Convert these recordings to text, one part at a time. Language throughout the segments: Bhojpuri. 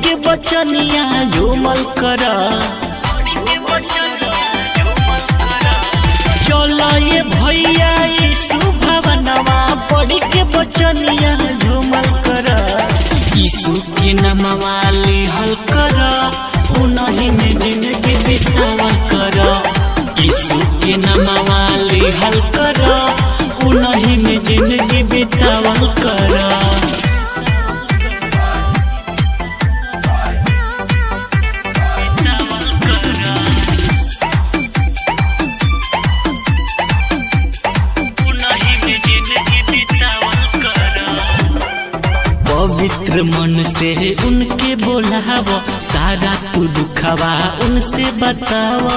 के बचनिया झूमल कर चलो ये भैया यीशु भवनवा पढ़ी के बचनिया झूमल कर यीशु के नामवा लिहल कर उन्हीं में जिंदगी बितावल कर यीशु के नामवा लिहल कर उन्हीं में जिंदगी बितावल कर पवित्र मन से उनके बोलाव सारा तू दुखवा उनसे बताव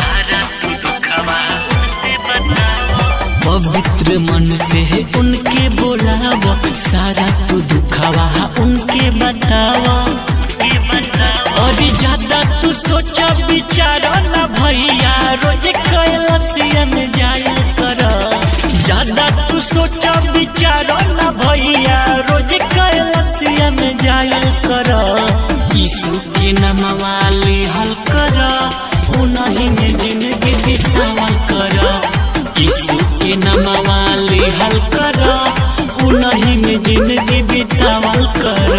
पवित्र मन से उनके बोलाव सारा तू दुखवा उनके बताव और ज्यादा तू सोचा विचार न भैया रोज कैलाशिया में जाया कर ज्यादा तू सोचा विचार न भैया रोज कैलाशिया में जाया कर यीशु के नामवा लिहल कर उन्हीं में जिंदगी बितावल कर यीशु के नामवा लिहल कर उन्हीं में जिंदगी बितावल कर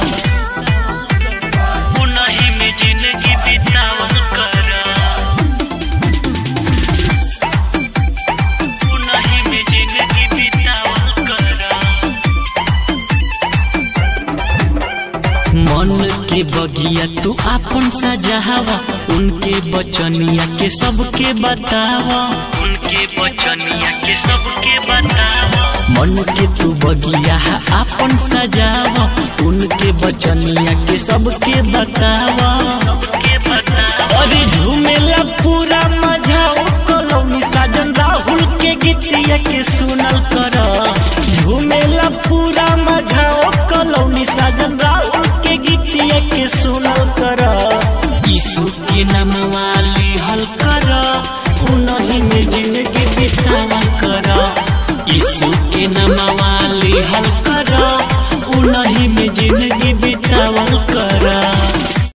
उन्हीं में जिंदगी बितावल कर उन्हीं में जिंदगी बितावल कर मन के बगिया तू आपन सजावा उनके बचनिया के सबके बतावा उनके बचनिया के सबके बतावा मन के तू बगिया आपन सजावा उनके बचनिया के सबके बतावा अरे झूमेला पूरा मजा कलौनी साजन राहुल के गीतिया के